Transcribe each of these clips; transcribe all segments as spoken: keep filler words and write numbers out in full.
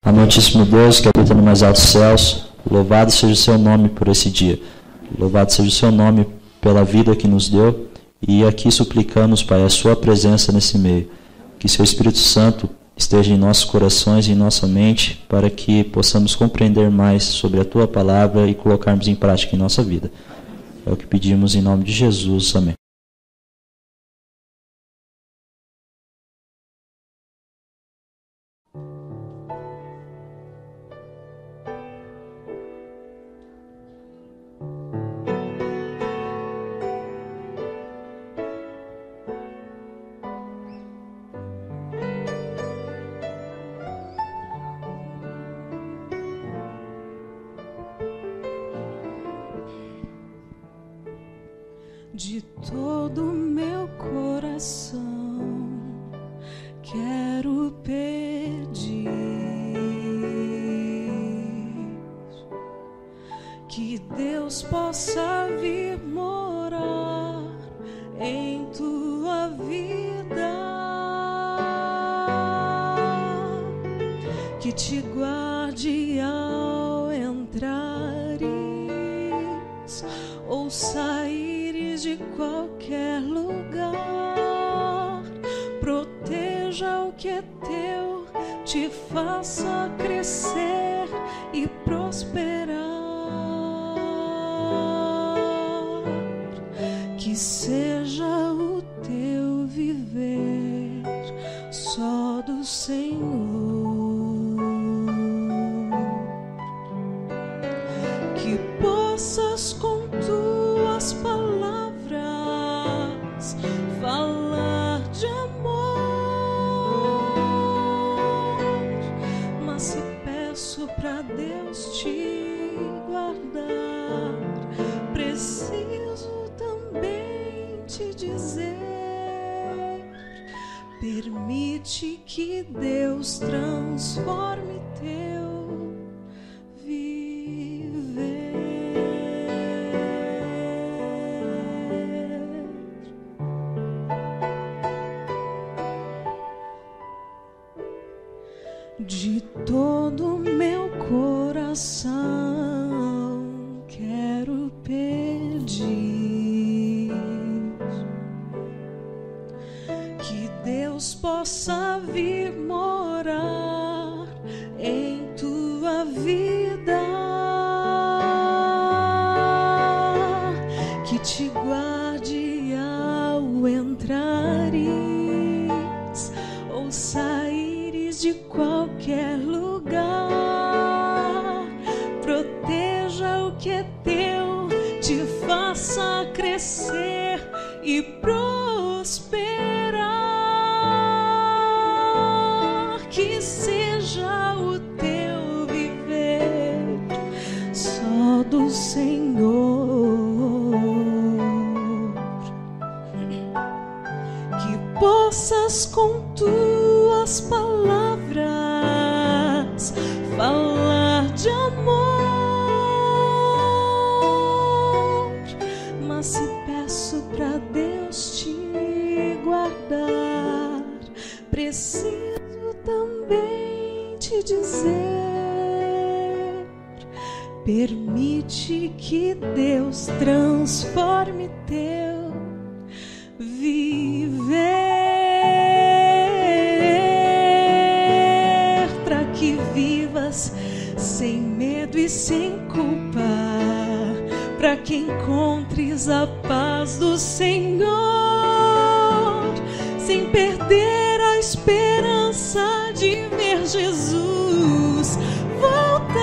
Amantíssimo Deus, que habita no mais altos céus, louvado seja o seu nome por esse dia. Louvado seja o seu nome pela vida que nos deu. E aqui suplicamos, Pai, a sua presença nesse meio. Que seu Espírito Santo esteja em nossos corações e em nossa mente, para que possamos compreender mais sobre a tua palavra e colocarmos em prática em nossa vida. É o que pedimos em nome de Jesus. Amém. De todo meu coração quero pedir que Deus possa vir morar em tua vida, que te guarde ao entrares ou sair de qualquer lugar. Proteja o que é teu, te faça crescer e prosperar. Que seja o teu viver só do Senhor. Que possas com tuas palavras falar de amor, mas se peço pra Deus te guardar, preciso também te dizer: permite que Deus transforme teu de todo meu coração. Quero pedir que Deus possa vir morar em tua vida, que te guarde ao entrares ou saíres de qualquer lugar. Proteja o que é teu, te faça crescer e prosperar. Que seja o teu viver só do Senhor. Que possas com tuas palavras falar de amor, mas se peço pra Deus te guardar, preciso também te dizer: permite que Deus transforme teu viver. Sem medo e sem culpa, para que encontres a paz do Senhor, sem perder a esperança de ver Jesus voltar.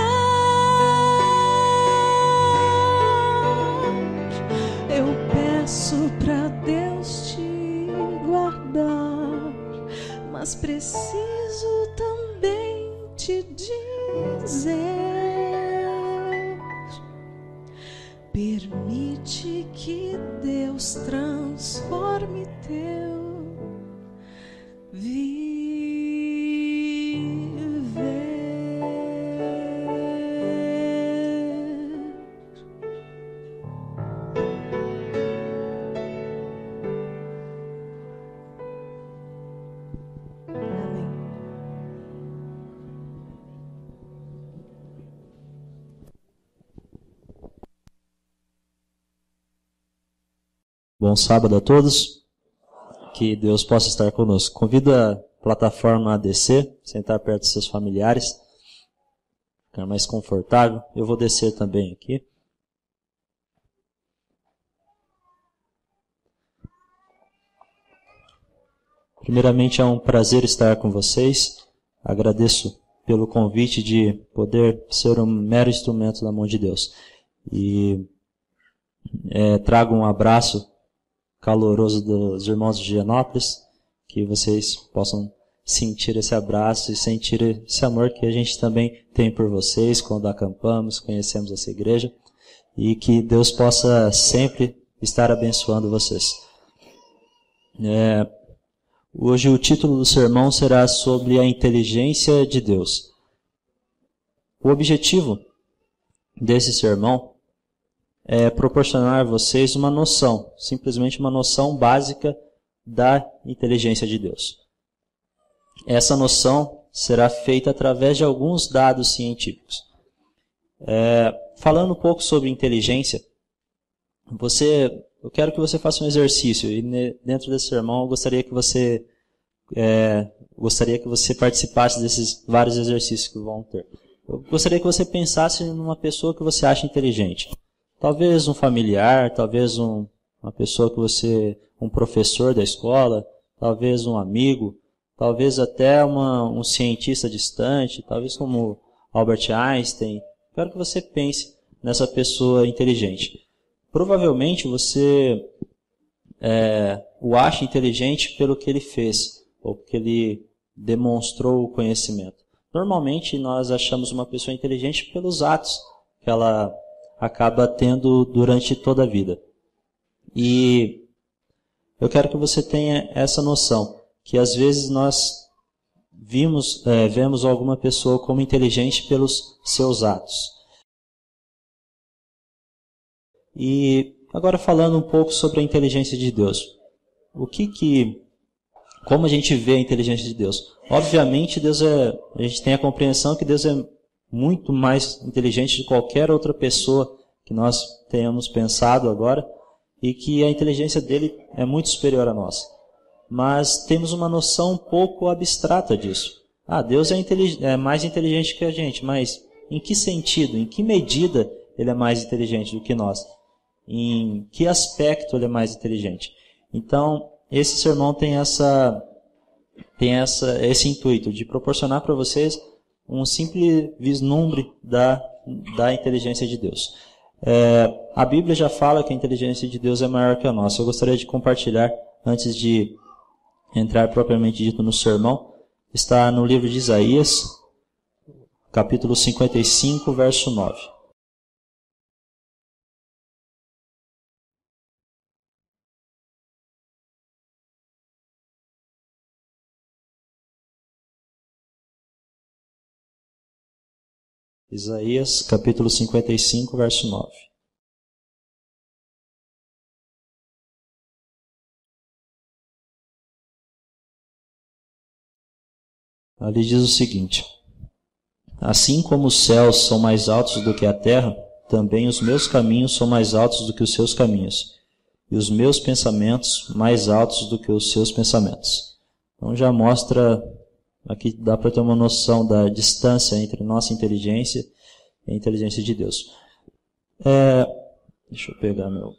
Eu peço para Deus te guardar, mas preciso também te dizer: permite que Deus transforme teu viver. bom sábado a todos. Que Deus possa estar conosco. Convido a plataforma a descer, sentar perto dos seus familiares, ficar mais confortável. Eu vou descer também aqui. Primeiramente, é um prazer estar com vocês. Agradeço pelo convite de poder ser um mero instrumento na mão de Deus. E é, trago um abraço caloroso dos irmãos de Gianópolis, que vocês possam sentir esse abraço e sentir esse amor que a gente também tem por vocês quando acampamos, conhecemos essa igreja, e que Deus possa sempre estar abençoando vocês. É, hoje o título do sermão será sobre a inteligência de Deus. O objetivo desse sermão é proporcionar a vocês uma noção, simplesmente uma noção básica da inteligência de Deus. Essa noção será feita através de alguns dados científicos. É, falando um pouco sobre inteligência, você, eu quero que você faça um exercício, e dentro desse sermão eu gostaria que você, é, gostaria que você participasse desses vários exercícios que vão ter. Eu gostaria que você pensasse numa pessoa que você acha inteligente. Talvez um familiar, talvez um, uma pessoa que você, um professor da escola, talvez um amigo, talvez até uma, um cientista distante, talvez como Albert Einstein. Quero que você pense nessa pessoa inteligente. Provavelmente você é, o acha inteligente pelo que ele fez, ou porque ele demonstrou o conhecimento. Normalmente nós achamos uma pessoa inteligente pelos atos que ela acaba tendo durante toda a vida. E eu quero que você tenha essa noção, que às vezes nós vimos, é, vemos alguma pessoa como inteligente pelos seus atos. E agora falando um pouco sobre a inteligência de Deus. O que que, como a gente vê a inteligência de Deus? Obviamente Deus é, a gente tem a compreensão que Deus é muito mais inteligente de qualquer outra pessoa que nós tenhamos pensado agora, e que a inteligência dele é muito superior à nossa. Mas temos uma noção um pouco abstrata disso. Ah, Deus é, é mais inteligente que a gente, mas em que sentido, em que medida ele é mais inteligente do que nós? Em que aspecto ele é mais inteligente? Então, esse sermão tem, essa, tem essa, esse intuito de proporcionar para vocês um simples vislumbre da, da inteligência de Deus. É, a Bíblia já fala que a inteligência de Deus é maior que a nossa. Eu gostaria de compartilhar, antes de entrar propriamente dito no sermão, está no livro de Isaías, capítulo cinquenta e cinco, verso nove. Isaías, capítulo cinquenta e cinco, verso nove. Ali diz o seguinte: assim como os céus são mais altos do que a terra, também os meus caminhos são mais altos do que os seus caminhos, e os meus pensamentos mais altos do que os seus pensamentos. Então já mostra... Aqui dá para ter uma noção da distância entre nossa inteligência e a inteligência de Deus. É, deixa eu pegar meu...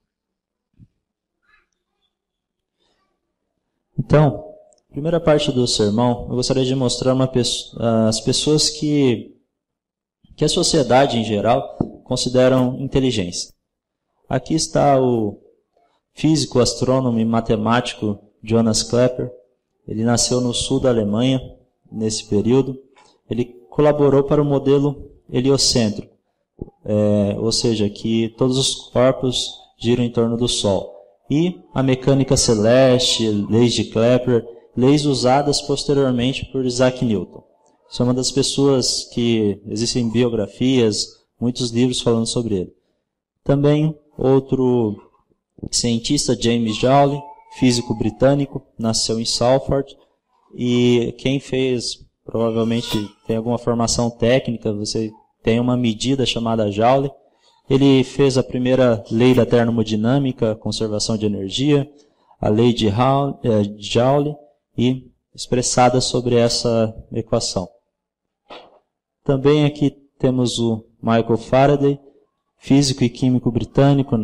Então, primeira parte do sermão, eu gostaria de mostrar uma pessoa, as pessoas que, que a sociedade em geral consideram inteligentes. Aqui está o físico, astrônomo e matemático Johannes Kepler. Ele nasceu no sul da Alemanha, nesse período. Ele colaborou para o modelo heliocêntrico, é, ou seja, que todos os corpos giram em torno do Sol. E a mecânica celeste, leis de Kepler, leis usadas posteriormente por Isaac Newton. Isso é uma das pessoas que existem biografias, muitos livros falando sobre ele. Também outro cientista, James Joule, físico britânico, nasceu em Salford, e quem fez, provavelmente tem alguma formação técnica, você tem uma medida chamada Joule, Ele fez a primeira lei da termodinâmica, conservação de energia, a lei de Joule, e expressada sobre essa equação. Também aqui temos o Michael Faraday, físico e químico britânico.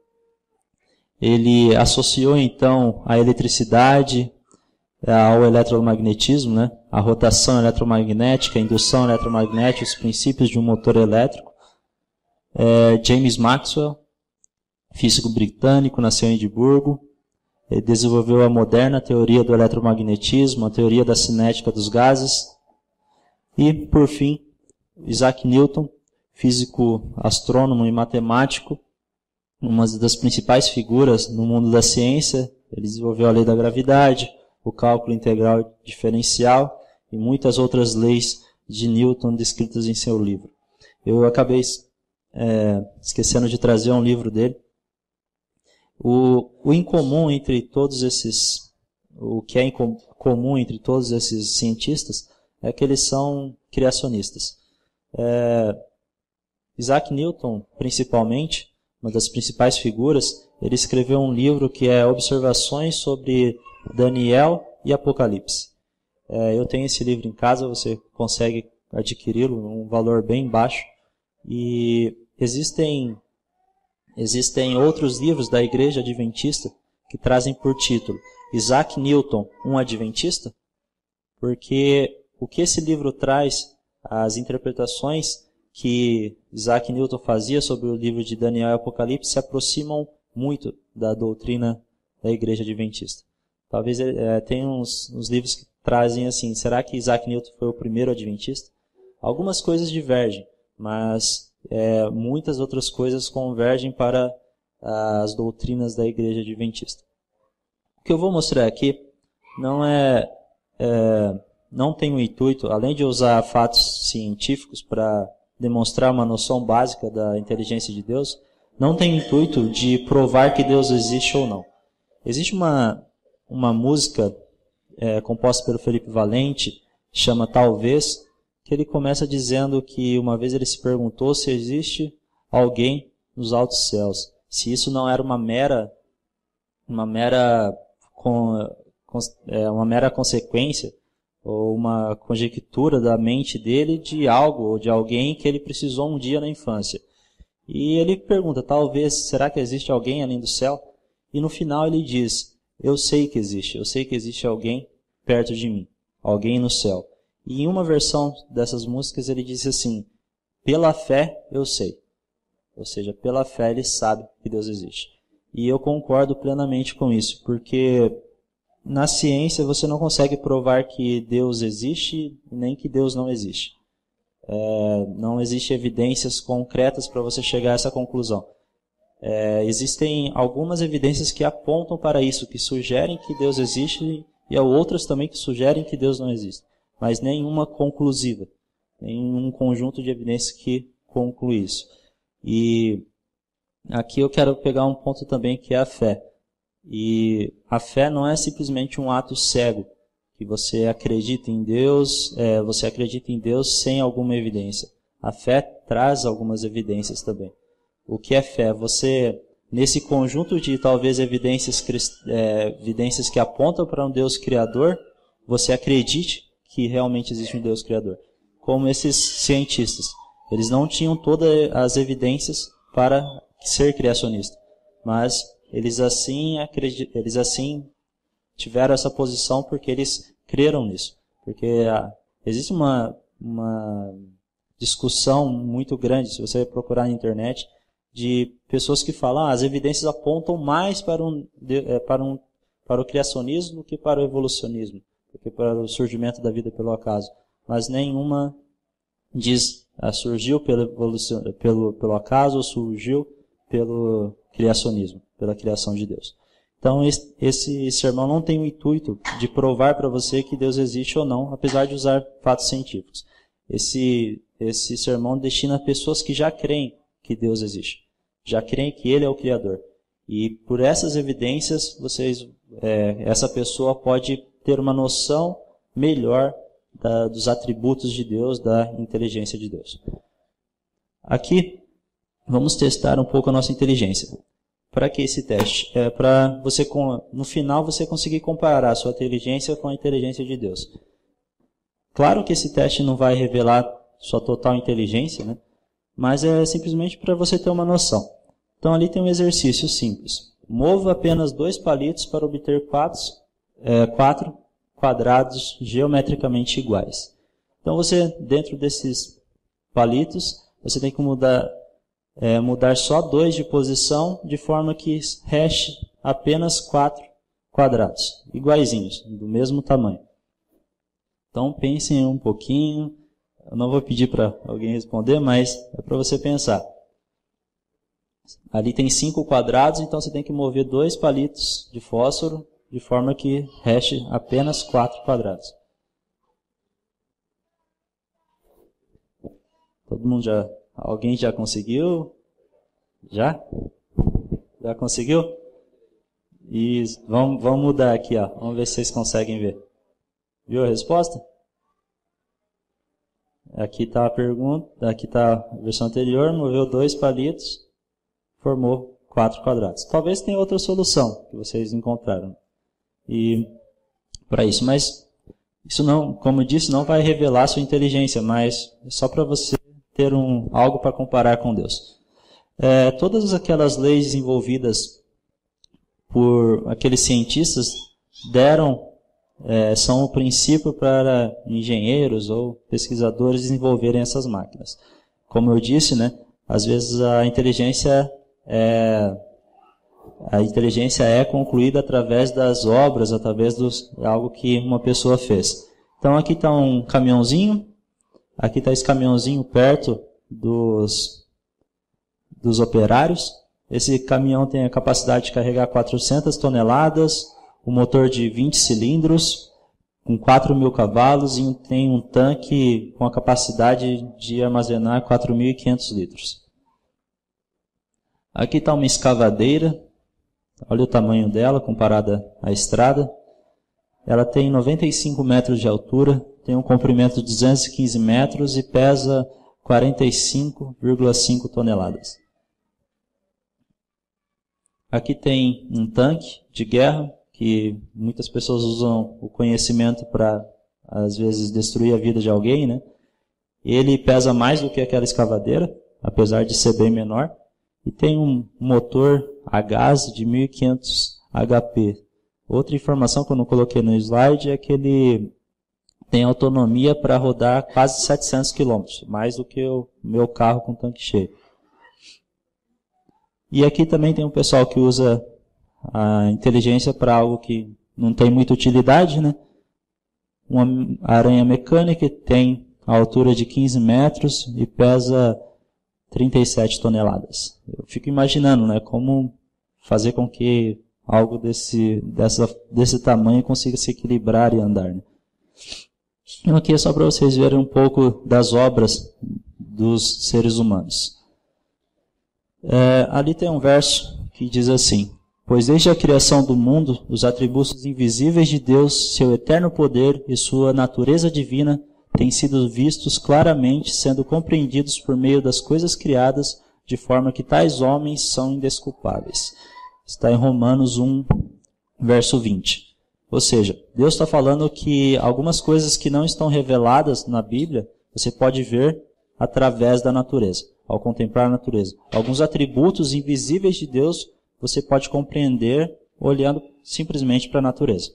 Ele associou então a eletricidade ao eletromagnetismo, né? A rotação eletromagnética, a indução eletromagnética, os princípios de um motor elétrico. É, James Maxwell, físico britânico, nasceu em Edimburgo. Ele desenvolveu a moderna teoria do eletromagnetismo, a teoria da cinética dos gases. E, por fim, Isaac Newton, físico, astrônomo e matemático, uma das principais figuras no mundo da ciência. Ele desenvolveu a lei da gravidade, o cálculo integral diferencial e muitas outras leis de Newton descritas em seu livro. Eu acabei é, esquecendo de trazer um livro dele. O, o incomum entre todos esses, o que é incom, comum entre todos esses cientistas é que eles são criacionistas. É, Isaac Newton, principalmente, uma das principais figuras, ele escreveu um livro que é Observações sobre Daniel e Apocalipse. É, eu tenho esse livro em casa, você consegue adquiri-lo num valor bem baixo. E existem, existem outros livros da Igreja Adventista que trazem por título Isaac Newton, um Adventista? Porque o que esse livro traz, as interpretações que Isaac Newton fazia sobre o livro de Daniel e Apocalipse se aproximam muito da doutrina da Igreja Adventista. Talvez é, tenha uns, uns livros que trazem assim, será que Isaac Newton foi o primeiro Adventista? Algumas coisas divergem, mas é, muitas outras coisas convergem para as doutrinas da Igreja Adventista. O que eu vou mostrar aqui não é, é não tem o intuito, além de usar fatos científicos para demonstrar uma noção básica da inteligência de Deus, não tem o intuito de provar que Deus existe ou não. Existe uma, uma música é, composta pelo Felipe Valente, chama Talvez, que ele começa dizendo que uma vez ele se perguntou se existe alguém nos altos céus, se isso não era uma mera, uma mera, com, com, é, uma mera consequência ou uma conjectura da mente dele de algo ou de alguém que ele precisou um dia na infância. E ele pergunta, talvez, será que existe alguém além do céu? E no final ele diz, eu sei que existe, eu sei que existe alguém perto de mim, alguém no céu. E em uma versão dessas músicas ele diz assim, pela fé eu sei. Ou seja, pela fé ele sabe que Deus existe. E eu concordo plenamente com isso, porque na ciência você não consegue provar que Deus existe, nem que Deus não existe. É, não existem evidências concretas para você chegar a essa conclusão. É, existem algumas evidências que apontam para isso, que sugerem que Deus existe, e há outras também que sugerem que Deus não existe. Mas nenhuma conclusiva, nenhum conjunto de evidências que conclui isso. E aqui eu quero pegar um ponto também que é a fé. E a fé não é simplesmente um ato cego, que você acredita em Deus, é, você acredita em Deus sem alguma evidência. A fé traz algumas evidências também. O que é fé? Você, nesse conjunto de talvez evidências, é, evidências que apontam para um Deus criador, você acredite que realmente existe um Deus criador. Como esses cientistas. Eles não tinham todas as evidências para ser criacionista, mas eles assim, acredit... eles assim tiveram essa posição porque eles creram nisso. Porque ah, existe uma, uma discussão muito grande, se você procurar na internet, de pessoas que falam ah, as evidências apontam mais para, um, para, um, para o criacionismo do que para o evolucionismo, do que para o surgimento da vida pelo acaso. Mas nenhuma diz ah, surgiu pelo, evolucion... pelo, pelo acaso ou surgiu pelo criacionismo, pela criação de Deus. Então, esse, esse sermão não tem o intuito de provar para você que Deus existe ou não, apesar de usar fatos científicos. Esse, esse sermão destina a pessoas que já creem que Deus existe, já creem que Ele é o Criador. E por essas evidências, vocês, é, essa pessoa pode ter uma noção melhor da, dos atributos de Deus, da inteligência de Deus. Aqui, vamos testar um pouco a nossa inteligência. Para que esse teste? É para você, no final, você conseguir comparar a sua inteligência com a inteligência de Deus. Claro que esse teste não vai revelar sua total inteligência, né? Mas é simplesmente para você ter uma noção. Então ali tem um exercício simples. Mova apenas dois palitos para obter quatro, é, quatro quadrados geometricamente iguais. Então você, dentro desses palitos, você tem que mudar, é, mudar só dois de posição, de forma que reste apenas quatro quadrados, iguaizinhos, do mesmo tamanho. Então pensem um pouquinho. Eu não vou pedir para alguém responder, mas é para você pensar. Ali tem cinco quadrados, então você tem que mover dois palitos de fósforo, de forma que reste apenas quatro quadrados. Todo mundo já... Alguém já conseguiu? Já? Já conseguiu? E vamos, vamos mudar aqui, ó. Vamos ver se vocês conseguem ver. Viu a resposta? Aqui está a pergunta, aqui está a versão anterior, moveu dois palitos, formou quatro quadrados. Talvez tenha outra solução que vocês encontraram. E para isso, mas isso não, como eu disse, não vai revelar sua inteligência, mas é só para você ter um, algo para comparar com Deus. É, todas aquelas leis desenvolvidas por aqueles cientistas deram É, são o princípio para engenheiros ou pesquisadores desenvolverem essas máquinas. Como eu disse, né, às vezes a inteligência é, a inteligência é concluída através das obras, através de algo que uma pessoa fez. Então aqui está um caminhãozinho, aqui está esse caminhãozinho perto dos, dos operários. Esse caminhão tem a capacidade de carregar quatrocentas toneladas, um motor de vinte cilindros, com quatro mil cavalos, e tem um tanque com a capacidade de armazenar quatro mil e quinhentos litros. Aqui está uma escavadeira, olha o tamanho dela comparada à estrada. Ela tem noventa e cinco metros de altura, tem um comprimento de duzentos e quinze metros e pesa quarenta e cinco vírgula cinco toneladas. Aqui tem um tanque de guerra, que muitas pessoas usam o conhecimento para, às vezes, destruir a vida de alguém, né? Ele pesa mais do que aquela escavadeira, apesar de ser bem menor, e tem um motor a gás de mil e quinhentos H P. Outra informação que eu não coloquei no slide é que ele tem autonomia para rodar quase setecentos quilômetros, mais do que o meu carro com tanque cheio. E aqui também tem um pessoal que usa a inteligência para algo que não tem muita utilidade, né? Uma aranha mecânica que tem a altura de quinze metros e pesa trinta e sete toneladas. Eu fico imaginando, né, como fazer com que algo desse, dessa, desse tamanho consiga se equilibrar e andar, né? Então aqui é só para vocês verem um pouco das obras dos seres humanos. É, ali tem um verso que diz assim: pois desde a criação do mundo, os atributos invisíveis de Deus, seu eterno poder e sua natureza divina têm sido vistos claramente, sendo compreendidos por meio das coisas criadas, de forma que tais homens são indesculpáveis. Está em Romanos um, verso vinte. Ou seja, Deus está falando que algumas coisas que não estão reveladas na Bíblia, você pode ver através da natureza, ao contemplar a natureza. Alguns atributos invisíveis de Deus você pode compreender olhando simplesmente para a natureza.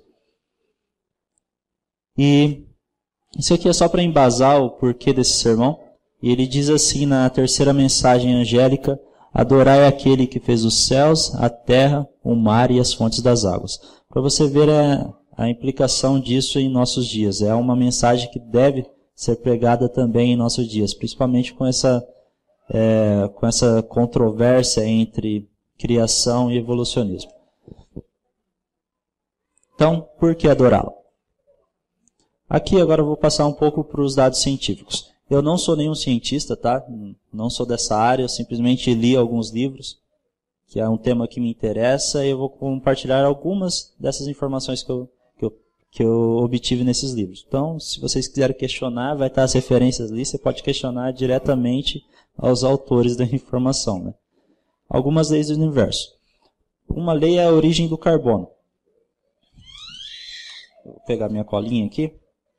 E isso aqui é só para embasar o porquê desse sermão. E ele diz assim na terceira mensagem angélica: adorai aquele que fez os céus, a terra, o mar e as fontes das águas. Para você ver a, a implicação disso em nossos dias. É uma mensagem que deve ser pregada também em nossos dias, principalmente com essa, é, com essa controvérsia entre criação e evolucionismo. Então, por que adorá-lo? Aqui agora eu vou passar um pouco para os dados científicos. Eu não sou nenhum cientista, tá? Não sou dessa área, eu simplesmente li alguns livros, que é um tema que me interessa, e eu vou compartilhar algumas dessas informações que eu, que eu, que eu obtive nesses livros. Então, se vocês quiserem questionar, vai estar as referências ali, você pode questionar diretamente aos autores da informação, né? Algumas leis do universo. Uma lei é a origem do carbono. Vou pegar minha colinha aqui.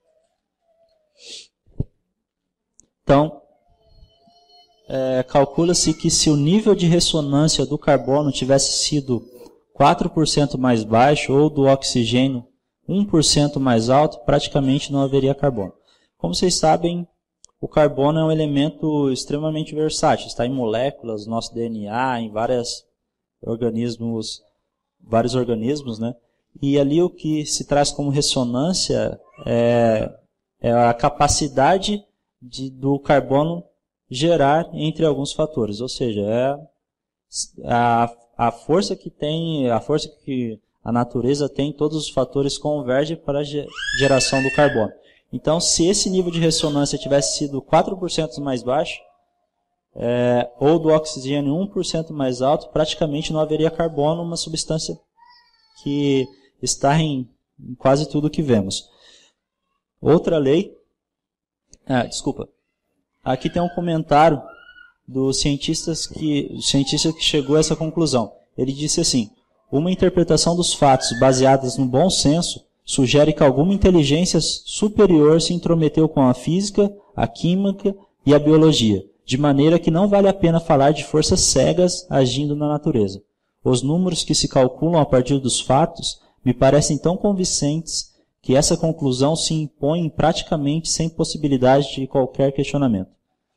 Então, é, calcula-se que se o nível de ressonância do carbono tivesse sido quatro por cento mais baixo ou do oxigênio um por cento mais alto, praticamente não haveria carbono. Como vocês sabem, o carbono é um elemento extremamente versátil. Está em moléculas, no nosso D N A, em vários organismos, vários organismos, né? E ali o que se traz como ressonância é, é a capacidade de, do carbono gerar entre alguns fatores. Ou seja, é a, a força que tem, a força que a natureza tem, todos os fatores convergem para a geração do carbono. Então, se esse nível de ressonância tivesse sido quatro por cento mais baixo, é, ou do oxigênio um por cento mais alto, praticamente não haveria carbono, uma substância que está em, em quase tudo que vemos. Outra lei... Ah, desculpa. Aqui tem um comentário do cientistas que, do cientista que chegou a essa conclusão. Ele disse assim: uma interpretação dos fatos baseadas no bom senso sugere que alguma inteligência superior se intrometeu com a física, a química e a biologia, de maneira que não vale a pena falar de forças cegas agindo na natureza. Os números que se calculam a partir dos fatos me parecem tão convincentes que essa conclusão se impõe praticamente sem possibilidade de qualquer questionamento.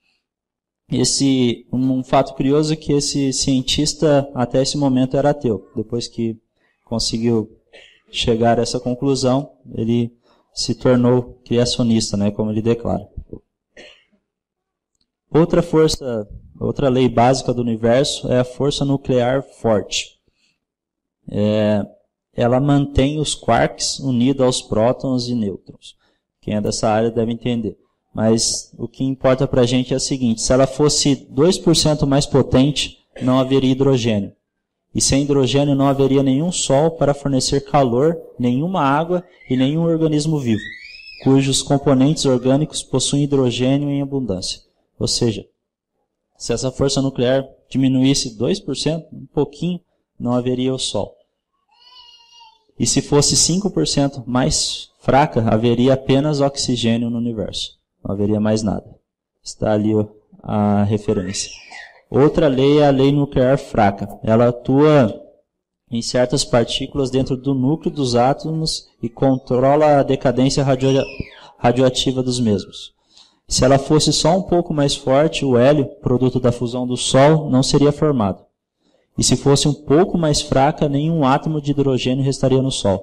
Esse, um fato curioso é que esse cientista até esse momento era ateu. Depois que conseguiu chegar a essa conclusão, ele se tornou criacionista, né, como ele declara. Outra força, outra lei básica do universo é a força nuclear forte. É, ela mantém os quarks unidos aos prótons e nêutrons. Quem é dessa área deve entender. Mas o que importa para a gente é o seguinte: se ela fosse dois por cento mais potente, não haveria hidrogênio. E sem hidrogênio não haveria nenhum sol para fornecer calor, nenhuma água e nenhum organismo vivo, cujos componentes orgânicos possuem hidrogênio em abundância. Ou seja, se essa força nuclear diminuísse dois por cento, um pouquinho, não haveria o sol. E se fosse cinco por cento mais fraca, haveria apenas oxigênio no universo. Não haveria mais nada. Está ali a referência. Outra lei é a lei nuclear fraca. Ela atua em certas partículas dentro do núcleo dos átomos e controla a decadência radio- radioativa dos mesmos. Se ela fosse só um pouco mais forte, o hélio, produto da fusão do Sol, não seria formado. E se fosse um pouco mais fraca, nenhum átomo de hidrogênio restaria no Sol.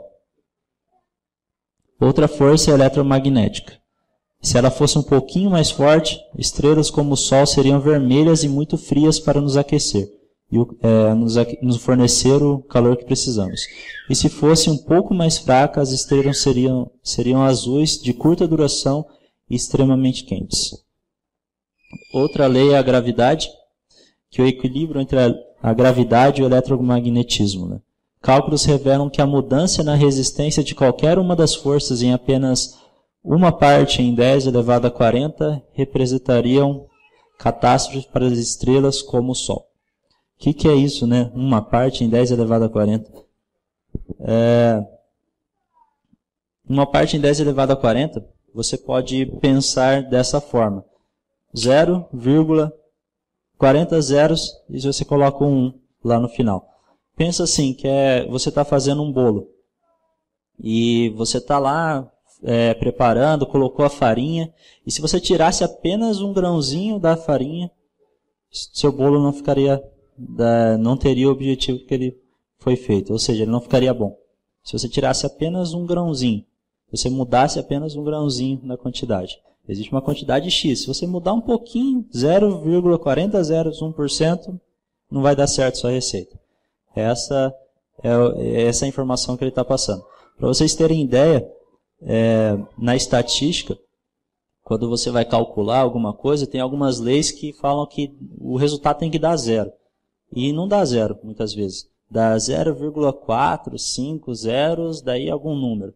Outra força é a eletromagnética. Se ela fosse um pouquinho mais forte, estrelas como o Sol seriam vermelhas e muito frias para nos aquecer e é, nos, nos fornecer o calor que precisamos. E se fosse um pouco mais fraca, as estrelas seriam, seriam azuis, de curta duração e extremamente quentes. Outra lei é a gravidade, que é o equilíbrio entre a, a gravidade e o eletromagnetismo. Né? Cálculos revelam que a mudança na resistência de qualquer uma das forças em apenas uma parte em dez elevado a quarenta representariam catástrofes para as estrelas como o Sol. O que, que é isso, né? Uma parte em dez elevado a quarenta. É... Uma parte em dez elevado a quarenta, você pode pensar dessa forma. zero vírgula quarenta zeros e você coloca um um lá no final. Pensa assim, que é, você está fazendo um bolo. E você está lá... É, preparando, colocou a farinha, e se você tirasse apenas um grãozinho da farinha, seu bolo não ficaria, não teria o objetivo que ele foi feito, ou seja, ele não ficaria bom. Se você tirasse apenas um grãozinho, você mudasse apenas um grãozinho na quantidade, existe uma quantidade X, se você mudar um pouquinho, zero vírgula quarenta zeros, um por cento, não vai dar certo a sua receita. Essa é essa a informação que ele está passando. Para vocês terem ideia, É, na estatística, quando você vai calcular alguma coisa, tem algumas leis que falam que o resultado tem que dar zero. E não dá zero, muitas vezes. Dá zero vírgula quatro, cinco zeros, daí algum número.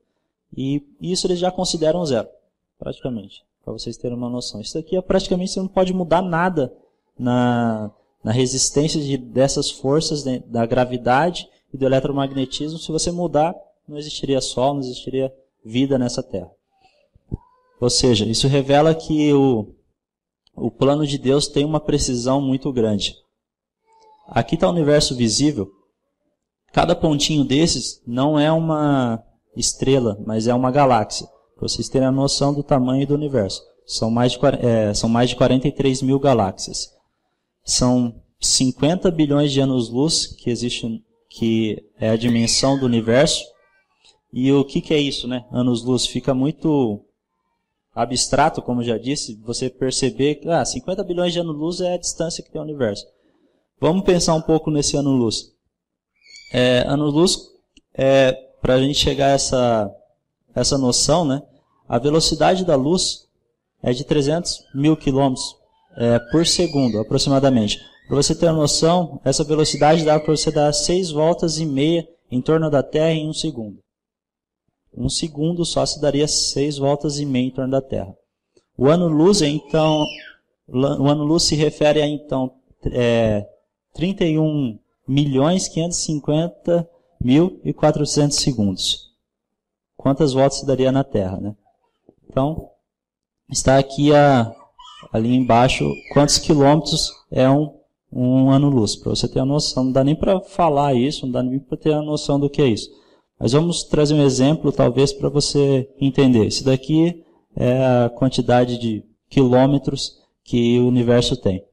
E isso eles já consideram zero, praticamente, para vocês terem uma noção. Isso aqui é praticamente, você não pode mudar nada na, na resistência de, dessas forças, né, da gravidade e do eletromagnetismo. Se você mudar, não existiria Sol, não existiria vida nessa Terra. Ou seja, isso revela que o, o plano de Deus tem uma precisão muito grande. Aqui está o universo visível. Cada pontinho desses não é uma estrela, mas é uma galáxia. Para vocês terem a noção do tamanho do universo. São mais de, é, são mais de quarenta e três mil galáxias. São cinquenta bilhões de anos-luz que existe, que é a dimensão do universo. E o que, que é isso, né? Anos-luz fica muito abstrato, como já disse, você perceber que ah, cinquenta bilhões de anos-luz é a distância que tem o universo. Vamos pensar um pouco nesse ano-luz. É, ano-luz, é, para a gente chegar a essa, essa noção, né, a velocidade da luz é de trezentos mil quilômetros é, por segundo, aproximadamente. Para você ter uma noção, essa velocidade dá para você dar seis voltas e meia em torno da Terra em um segundo. Um segundo só se daria seis voltas e meia em torno da Terra. O ano-luz, então, o ano-luz se refere a, então, é, trinta e um milhões quinhentos e cinquenta mil e quatrocentos segundos. Quantas voltas se daria na Terra, né? Então, está aqui a, ali embaixo quantos quilômetros é um, um ano-luz. Para você ter a noção, não dá nem para falar isso, não dá nem para ter a noção do que é isso. Mas vamos trazer um exemplo, talvez, para você entender. Isso daqui é a quantidade de quilômetros que o universo tem.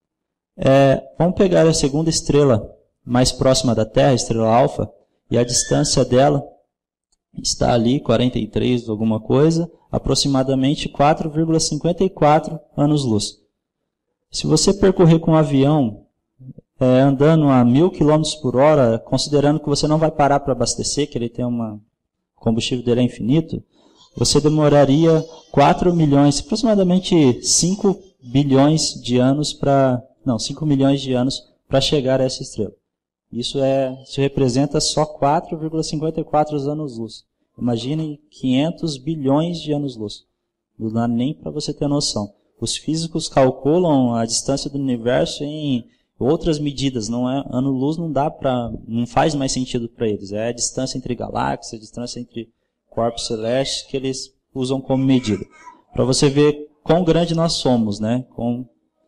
É, vamos pegar a segunda estrela mais próxima da Terra, a estrela alfa, e a distância dela está ali, quarenta e três alguma coisa, aproximadamente quatro vírgula cinquenta e quatro anos-luz. Se você percorrer com um avião, É, andando a mil quilômetros por hora, considerando que você não vai parar para abastecer, que ele tem uma, o combustível dele é infinito, você demoraria quatro milhões, aproximadamente cinco bilhões de anos para, não, cinco milhões de anos para chegar a essa estrela. Isso, é, isso representa só quatro vírgula cinquenta e quatro anos-luz. Imagine quinhentos bilhões de anos-luz. Não dá nem para você ter noção. Os físicos calculam a distância do universo em outras medidas, não é, ano-luz não dá para, não faz mais sentido para eles. É a distância entre galáxias, a distância entre corpos celestes que eles usam como medida. Para você ver quão grande nós somos, né? Quão,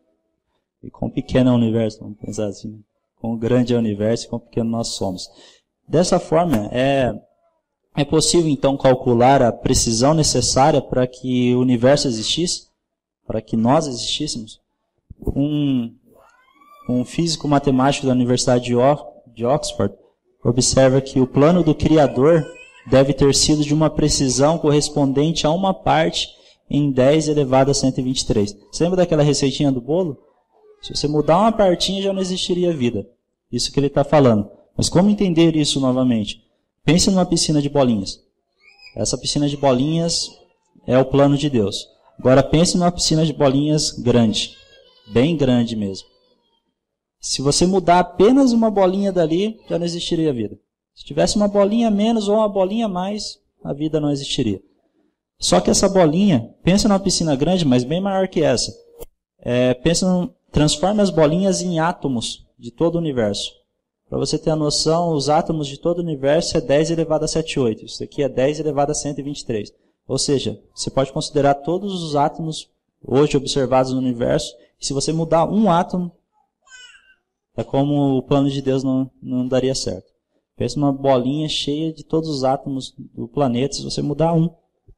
e quão pequeno é o universo, vamos pensar assim. Né? Quão grande é o universo e quão pequeno nós somos. Dessa forma, é, é possível então calcular a precisão necessária para que o universo existisse, para que nós existíssemos. Um Um físico matemático da Universidade de Oxford observa que o plano do Criador deve ter sido de uma precisão correspondente a uma parte em dez elevado a cento e vinte e três. Você lembra daquela receitinha do bolo? Se você mudar uma partinha, já não existiria vida. Isso que ele está falando. Mas como entender isso novamente? Pense numa piscina de bolinhas. Essa piscina de bolinhas é o plano de Deus. Agora pense numa piscina de bolinhas grande. Bem grande mesmo. Se você mudar apenas uma bolinha dali, já não existiria vida. Se tivesse uma bolinha menos ou uma bolinha a mais, a vida não existiria. Só que essa bolinha, pensa numa piscina grande, mas bem maior que essa. É, pensa num, transforma as bolinhas em átomos de todo o universo. Para você ter a noção, os átomos de todo o universo é dez elevado a setenta e oito. Isso aqui é dez elevado a cento e vinte e três. Ou seja, você pode considerar todos os átomos hoje observados no universo. E se você mudar um átomo, é como o plano de Deus não, não daria certo. Pensa uma bolinha cheia de todos os átomos do planeta. Se você mudar um,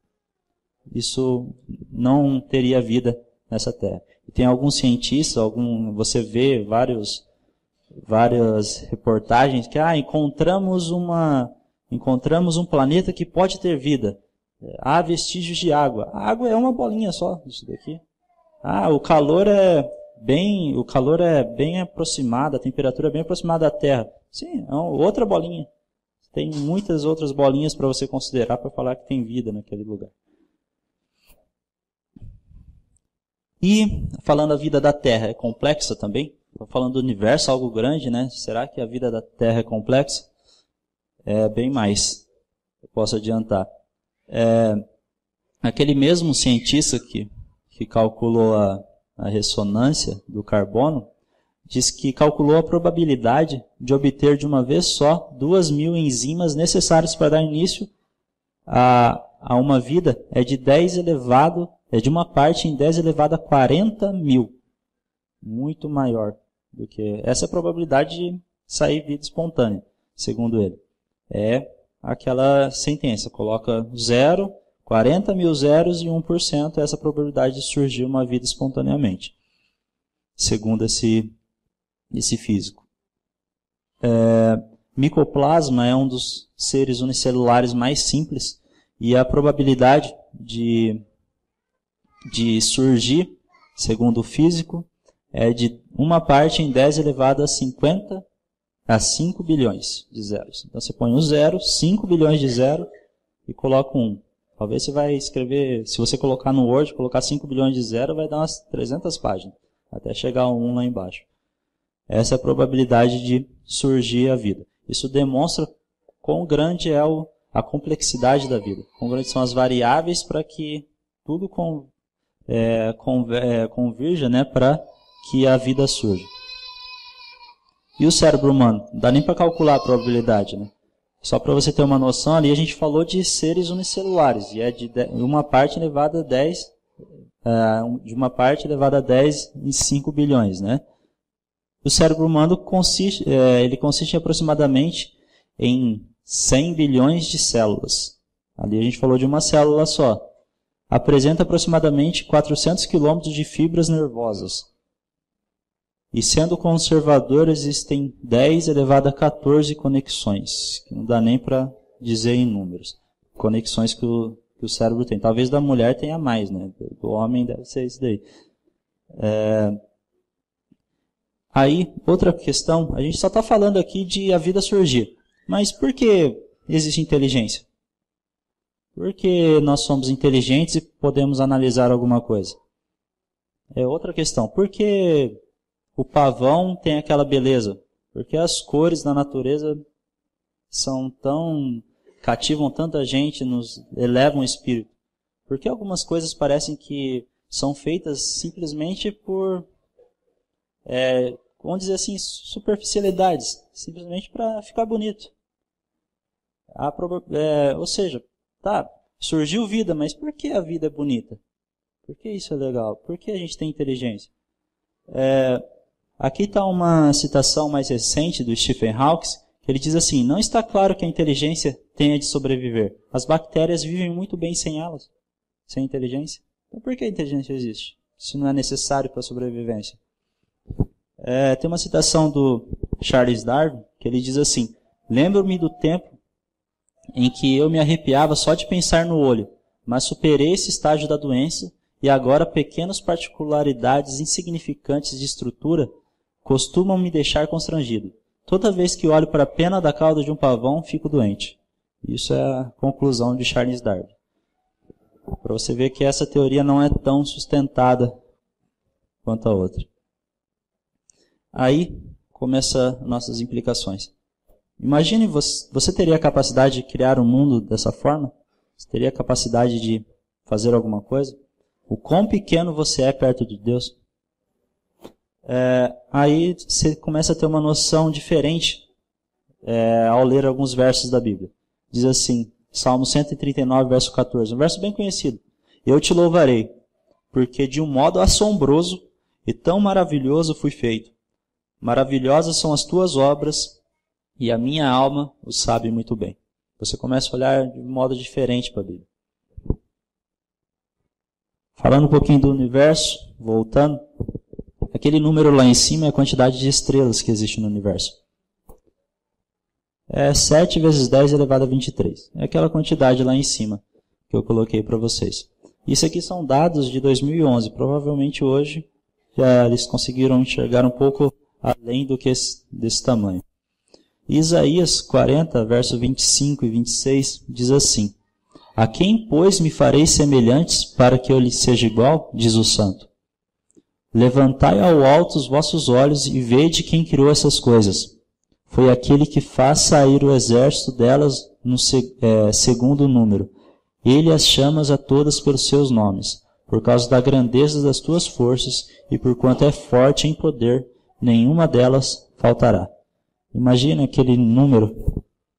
isso não teria vida nessa Terra. E tem alguns cientistas, algum, você vê vários, várias reportagens que ah, encontramos, uma, encontramos um planeta que pode ter vida. Há vestígios de água. A água é uma bolinha só, isso daqui. Ah, o calor é... Bem, o calor é bem aproximado, a temperatura é bem aproximada da Terra. Sim, é outra bolinha. Tem muitas outras bolinhas para você considerar para falar que tem vida naquele lugar. E, falando a vida da Terra, é complexa também? Estou falando do universo, algo grande, né? Será que a vida da Terra é complexa? É bem mais, eu posso adiantar. É, aquele mesmo cientista que, que calculou a, a ressonância do carbono, diz que calculou a probabilidade de obter de uma vez só duas mil enzimas necessárias para dar início a, a uma vida é de dez elevado, é de uma parte em dez elevado a quarenta mil. Muito maior do que essa é a probabilidade de sair vida espontânea, segundo ele. É aquela sentença, coloca zero, quarenta mil zeros e um por cento é essa probabilidade de surgir uma vida espontaneamente, segundo esse esse físico. É, micoplasma é um dos seres unicelulares mais simples e a probabilidade de, de surgir, segundo o físico, é de uma parte em dez elevado a cinquenta a cinco bilhões de zeros. Então você põe um zero, cinco bilhões de zero e coloca um. Talvez você vai escrever, se você colocar no Word, colocar cinco bilhões de zero, vai dar umas trezentas páginas, até chegar a um lá embaixo. Essa é a probabilidade de surgir a vida. Isso demonstra quão grande é o, a complexidade da vida, quão grandes são as variáveis para que tudo com, é, com, é, convirja, né, para que a vida surja. E o cérebro humano? Não dá nem para calcular a probabilidade, né? Só para você ter uma noção, ali a gente falou de seres unicelulares, e é de uma parte elevada a dez, uh, de uma parte elevada a dez em cinco bilhões, né? O cérebro humano consiste, é, ele consiste aproximadamente em cem bilhões de células. Ali a gente falou de uma célula só. Apresenta aproximadamente quatrocentos quilômetros de fibras nervosas. E sendo conservador, existem dez elevado a quatorze conexões, que não dá nem para dizer em números. Conexões que o, que o cérebro tem. Talvez da mulher tenha mais, né? Do homem deve ser isso daí. É... Aí, outra questão, a gente só está falando aqui de a vida surgir. Mas por que existe inteligência? Por que nós somos inteligentes e podemos analisar alguma coisa? É outra questão. Por que o pavão tem aquela beleza? Porque as cores da natureza são tão, cativam tanta gente, nos elevam o espírito. Porque algumas coisas parecem que são feitas simplesmente por, é, vamos dizer assim, superficialidades, simplesmente para ficar bonito. A, é, ou seja, tá, surgiu vida, mas por que a vida é bonita? Por que isso é legal? Por que a gente tem inteligência? É, aqui está uma citação mais recente do Stephen Hawking, que ele diz assim: não está claro que a inteligência tenha de sobreviver. As bactérias vivem muito bem sem elas, sem inteligência. Então por que a inteligência existe, se não é necessário para a sobrevivência? É, tem uma citação do Charles Darwin, que ele diz assim: lembro-me do tempo em que eu me arrepiava só de pensar no olho, mas superei esse estágio da doença e agora pequenas particularidades insignificantes de estrutura costumam me deixar constrangido. Toda vez que olho para a pena da cauda de um pavão, fico doente. Isso é a conclusão de Charles Darwin. Para você ver que essa teoria não é tão sustentada quanto a outra. Aí começam nossas implicações. Imagine, você, você teria a capacidade de criar um mundo dessa forma? Você teria a capacidade de fazer alguma coisa? O quão pequeno você é perto de Deus? É, aí você começa a ter uma noção diferente é, ao ler alguns versos da Bíblia. Diz assim, Salmo cento e trinta e nove, verso quatorze, um verso bem conhecido. Eu te louvarei, porque de um modo assombroso e tão maravilhoso fui feito. Maravilhosas são as tuas obras, e a minha alma o sabe muito bem. Você começa a olhar de um modo diferente para a Bíblia. Falando um pouquinho do universo, voltando, aquele número lá em cima é a quantidade de estrelas que existe no universo. É sete vezes dez elevado a vinte e três. É aquela quantidade lá em cima que eu coloquei para vocês. Isso aqui são dados de dois mil e onze. Provavelmente hoje já eles conseguiram enxergar um pouco além do que esse, desse tamanho. Isaías quarenta, verso vinte e cinco e vinte e seis, diz assim: a quem, pois, me farei semelhantes para que eu lhe seja igual? Diz o santo. Levantai ao alto os vossos olhos e vede quem criou essas coisas. Foi aquele que faz sair o exército delas no é, segundo número. Ele as chamas a todas pelos seus nomes, por causa da grandeza das tuas forças e por quanto é forte em poder, nenhuma delas faltará. Imagina aquele número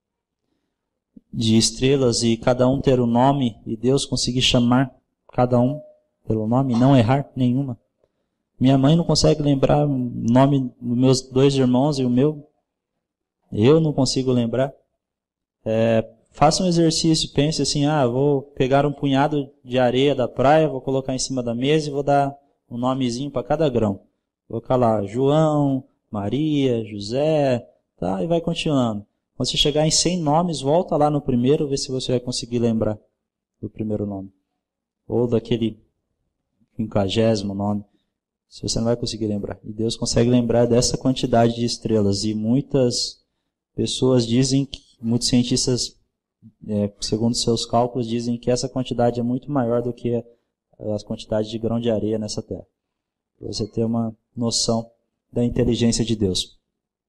de estrelas e cada um ter o nome e Deus conseguir chamar cada um pelo nome e não errar nenhuma. Minha mãe não consegue lembrar o nome dos meus dois irmãos e o meu. Eu não consigo lembrar. É, faça um exercício, pense assim, ah, vou pegar um punhado de areia da praia, vou colocar em cima da mesa e vou dar um nomezinho para cada grão. Vou colocar lá João, Maria, José, tá? E vai continuando. Quando você chegar em cem nomes, volta lá no primeiro, vê se você vai conseguir lembrar do primeiro nome. Ou daquele quinquagésimo nome. Se você não vai conseguir lembrar. E Deus consegue lembrar dessa quantidade de estrelas. E muitas pessoas dizem, que, muitos cientistas, é, segundo seus cálculos, dizem que essa quantidade é muito maior do que as quantidades de grão de areia nessa terra. Para você ter uma noção da inteligência de Deus.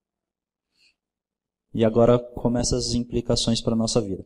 E agora começam as implicações para a nossa vida.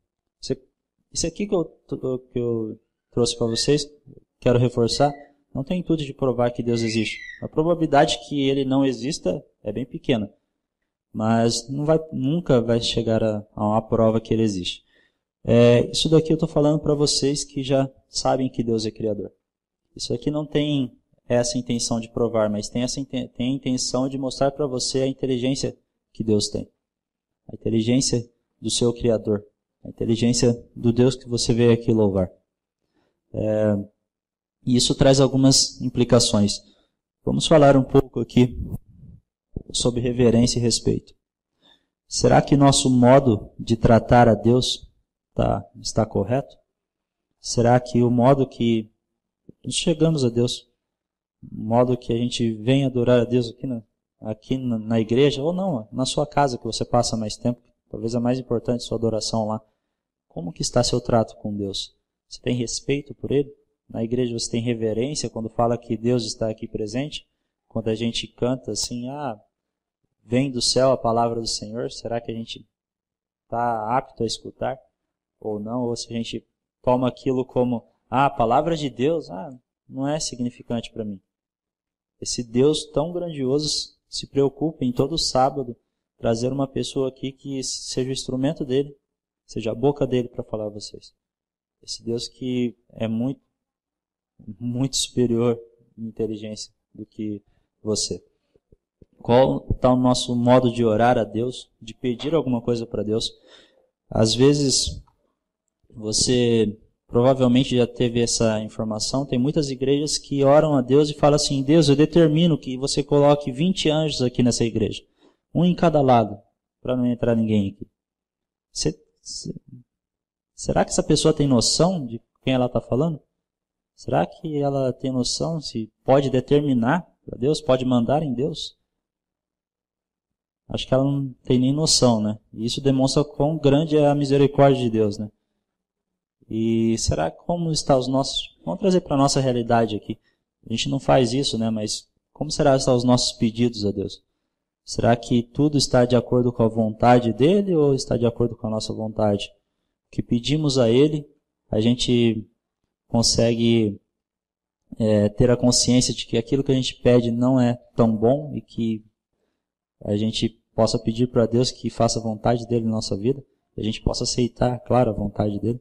Isso aqui que eu, que eu trouxe para vocês, quero reforçar, não tem intuito de provar que Deus existe. A probabilidade que ele não exista é bem pequena. Mas não vai, nunca vai chegar a, a uma prova que ele existe. É, isso daqui eu estou falando para vocês que já sabem que Deus é Criador. Isso aqui não tem essa intenção de provar, mas tem, essa, tem a intenção de mostrar para você a inteligência que Deus tem. A inteligência do seu Criador. A inteligência do Deus que você veio aqui louvar. É, e isso traz algumas implicações. Vamos falar um pouco aqui sobre reverência e respeito. Será que nosso modo de tratar a Deus tá, está correto? Será que o modo que nós chegamos a Deus, o modo que a gente vem adorar a Deus aqui na, aqui na, na igreja, ou não, na sua casa que você passa mais tempo, talvez a mais importante sua adoração lá, como que está seu trato com Deus? Você tem respeito por Ele? Na igreja você tem reverência quando fala que Deus está aqui presente? Quando a gente canta assim, ah, vem do céu a palavra do Senhor, será que a gente está apto a escutar? Ou não? Ou se a gente toma aquilo como, ah, a palavra de Deus, ah, não é significante para mim. Esse Deus tão grandioso se preocupa em todo sábado trazer uma pessoa aqui que seja o instrumento dele, seja a boca dele para falar a vocês. Esse Deus que é muito, muito superior em inteligência do que você. Qual está o nosso modo de orar a Deus, de pedir alguma coisa para Deus? Às vezes, você provavelmente já teve essa informação, tem muitas igrejas que oram a Deus e falam assim, Deus, eu determino que você coloque vinte anjos aqui nessa igreja, um em cada lado, para não entrar ninguém aqui. Você, você, será que essa pessoa tem noção de quem ela está falando? Será que ela tem noção se pode determinar para Deus, pode mandar em Deus? Acho que ela não tem nem noção, né? E isso demonstra quão grande é a misericórdia de Deus, né? E será como está os nossos... Vamos trazer para a nossa realidade aqui. A gente não faz isso, né? Mas como será estar os nossos pedidos a Deus? Será que tudo está de acordo com a vontade dele ou está de acordo com a nossa vontade? O que pedimos a ele, a gente consegue é, ter a consciência de que aquilo que a gente pede não é tão bom e que a gente possa pedir para Deus que faça a vontade dele na nossa vida, e a gente possa aceitar, claro, a vontade dele.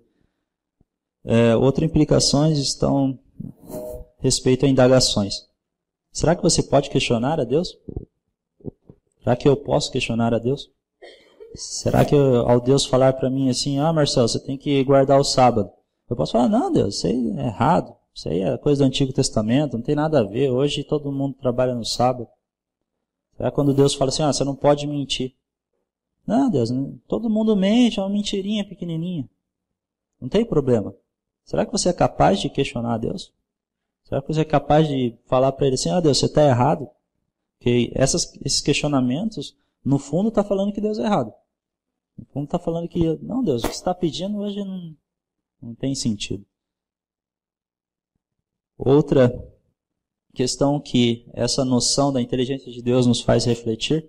É, outras implicações estão a respeito a indagações. Será que você pode questionar a Deus? Será que eu posso questionar a Deus? Será que eu, ao Deus falar para mim assim, ah, Marcelo, você tem que guardar o sábado, eu posso falar, não, Deus, isso aí é errado, isso aí é coisa do Antigo Testamento, não tem nada a ver, hoje todo mundo trabalha no sábado. Será quando Deus fala assim, ah, você não pode mentir? Não, Deus, todo mundo mente, é uma mentirinha pequenininha. Não tem problema. Será que você é capaz de questionar a Deus? Será que você é capaz de falar para ele assim, ah, Deus, você está errado? Porque essas, esses questionamentos, no fundo, está falando que Deus é errado. No fundo, está falando que, não, Deus, o que você está pedindo hoje não, não tem sentido. Outra questão que essa noção da inteligência de Deus nos faz refletir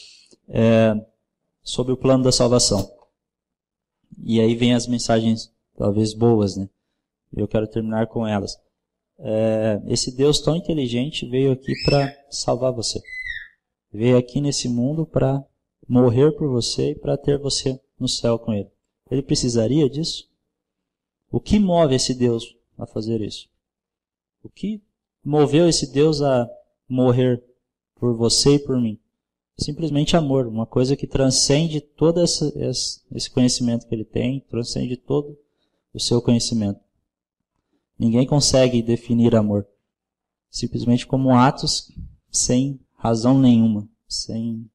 é sobre o plano da salvação. E aí vem as mensagens talvez boas, né? Eu quero terminar com elas. É, esse Deus tão inteligente veio aqui para salvar você. Veio aqui nesse mundo para morrer por você e para ter você no céu com Ele. Ele precisaria disso? O que move esse Deus a fazer isso? O que moveu esse Deus a morrer por você e por mim? Simplesmente amor, uma coisa que transcende todo essa, esse conhecimento que Ele tem, transcende todo o seu conhecimento. Ninguém consegue definir amor. Simplesmente como atos sem razão nenhuma, sem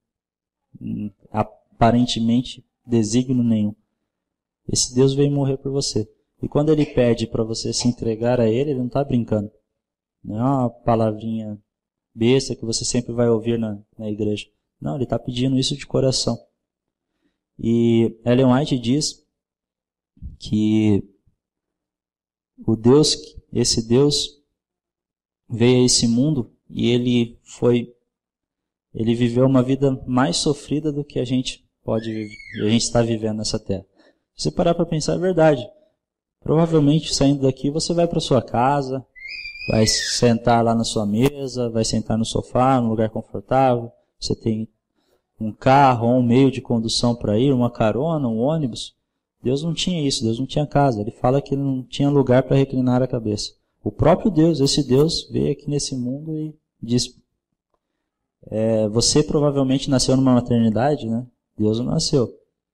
aparentemente desígnio nenhum. Esse Deus veio morrer por você. E quando Ele pede para você se entregar a Ele, Ele não está brincando. Não é uma palavrinha besta que você sempre vai ouvir na, na igreja. Não, Ele está pedindo isso de coração. E Ellen White diz que o Deus, esse Deus veio a esse mundo e Ele foi, Ele viveu uma vida mais sofrida do que a gente pode viver, a gente está vivendo nessa terra. Se você parar para pensar, é verdade. Provavelmente saindo daqui você vai para sua casa, vai sentar lá na sua mesa, vai sentar no sofá, num lugar confortável. Você tem um carro ou um meio de condução para ir, uma carona, um ônibus. Deus não tinha isso, Deus não tinha casa. Ele fala que ele não tinha lugar para reclinar a cabeça. O próprio Deus, esse Deus, veio aqui nesse mundo e diz, é, você provavelmente nasceu numa maternidade, né? Deus não nasceu.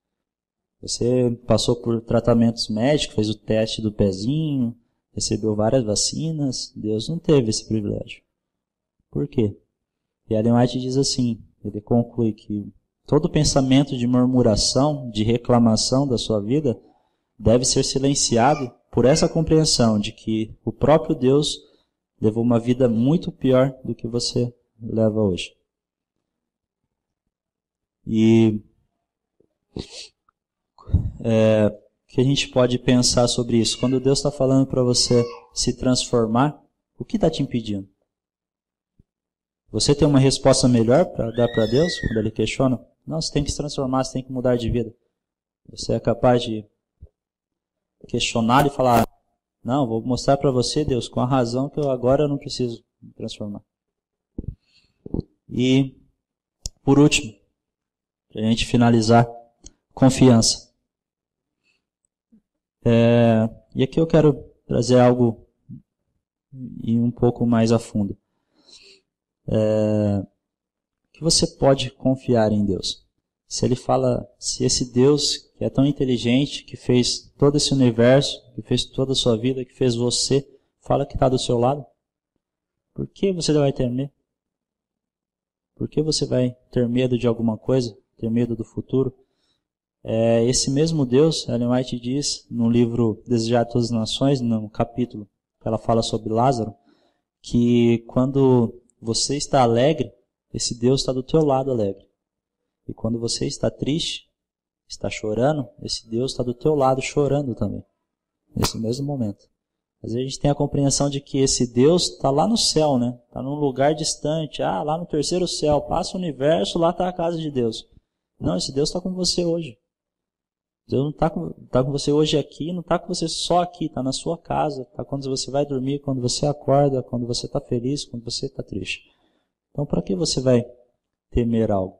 Você passou por tratamentos médicos, fez o teste do pezinho, recebeu várias vacinas. Deus não teve esse privilégio. Por quê? E Ellen White diz assim, ele conclui que todo pensamento de murmuração, de reclamação da sua vida deve ser silenciado por essa compreensão de que o próprio Deus levou uma vida muito pior do que você leva hoje. E é, o que a gente pode pensar sobre isso? Quando Deus está falando para você se transformar, o que está te impedindo? Você tem uma resposta melhor para dar para Deus quando Ele questiona? Não, você tem que se transformar, você tem que mudar de vida. Você é capaz de questionar e falar, não, vou mostrar para você, Deus, com a razão que eu agora eu não preciso me transformar. E, por último, para a gente finalizar, confiança. É, e aqui eu quero trazer algo e um pouco mais a fundo. É, que você pode confiar em Deus. Se Ele fala, se esse Deus que é tão inteligente, que fez todo esse universo, que fez toda a sua vida, que fez você, fala que está do seu lado, por que você vai temer? Por que você vai ter medo de alguma coisa? Ter medo do futuro? É, esse mesmo Deus, Ellen White diz no livro Desejar Todas as Nações, no capítulo que ela fala sobre Lázaro, que quando você está alegre, esse Deus está do teu lado alegre. E quando você está triste, está chorando, esse Deus está do teu lado chorando também. Nesse mesmo momento. Às vezes a gente tem a compreensão de que esse Deus está lá no céu, né? Está num lugar distante. Ah, lá no terceiro céu. Passa o universo, lá está a casa de Deus. Não, esse Deus está com você hoje. Deus não está com, tá com você hoje aqui, não está com você só aqui. Está na sua casa. Está quando você vai dormir, quando você acorda, quando você está feliz, quando você está triste. Então, para que você vai temer algo?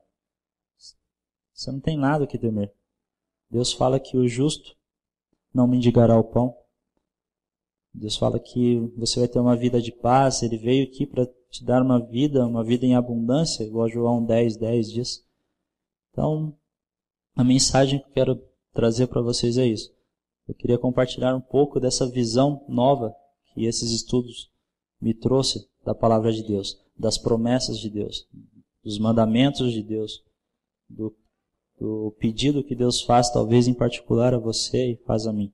Você não tem nada que temer. Deus fala que o justo não mendigará o pão. Deus fala que você vai ter uma vida de paz. Ele veio aqui para te dar uma vida, uma vida em abundância, igual João dez, dez diz. Então, a mensagem que eu quero trazer para vocês é isso. Eu queria compartilhar um pouco dessa visão nova que esses estudos me trouxeram da palavra de Deus, das promessas de Deus, dos mandamentos de Deus, do, do pedido que Deus faz, talvez em particular a você e faz a mim.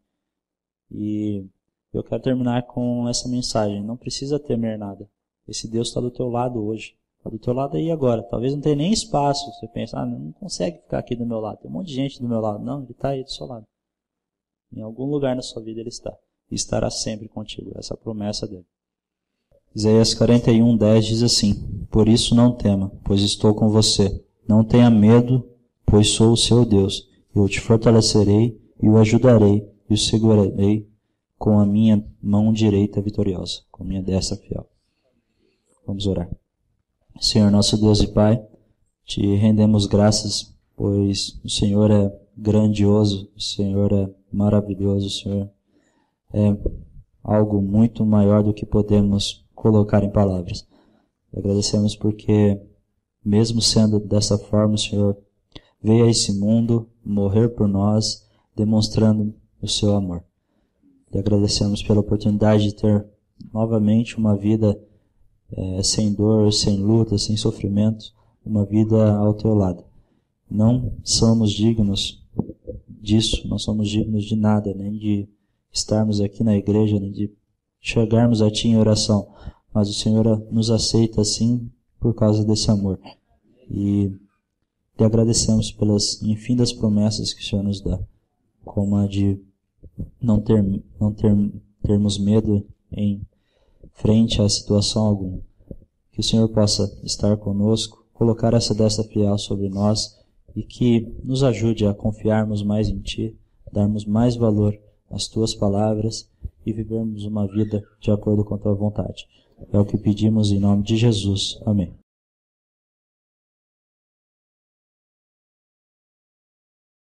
E eu quero terminar com essa mensagem. Não precisa temer nada. Esse Deus está do teu lado hoje. Está do teu lado aí agora. Talvez não tenha nem espaço. Você pensa, ah, não consegue ficar aqui do meu lado. Tem um monte de gente do meu lado. Não, Ele está aí do seu lado. Em algum lugar na sua vida Ele está. E estará sempre contigo. Essa é a promessa dele. Isaías quarenta e um, dez diz assim: por isso não tema, pois estou com você. Não tenha medo, pois sou o seu Deus. Eu te fortalecerei e o ajudarei. e o segurarei com a minha mão direita vitoriosa, com a minha destra fiel. Vamos orar. Senhor nosso Deus e Pai, te rendemos graças, pois o Senhor é grandioso, o Senhor é maravilhoso, o Senhor é algo muito maior do que podemos colocar em palavras. Agradecemos porque, mesmo sendo dessa forma, o Senhor veio a esse mundo morrer por nós, demonstrando o seu amor. E agradecemos pela oportunidade de ter novamente uma vida é, sem dor, sem luta, sem sofrimento, uma vida ao teu lado. Não somos dignos disso, não somos dignos de nada, nem de estarmos aqui na igreja, nem de chegarmos a Ti em oração, mas o Senhor nos aceita assim por causa desse amor. E te agradecemos pelas infindas promessas que o Senhor nos dá, como a de não, ter, não ter, termos medo em frente a situação alguma. Que o Senhor possa estar conosco, colocar essa destra fiel sobre nós e que nos ajude a confiarmos mais em Ti, darmos mais valor às Tuas palavras e vivermos uma vida de acordo com a Tua vontade. É o que pedimos em nome de Jesus. Amém.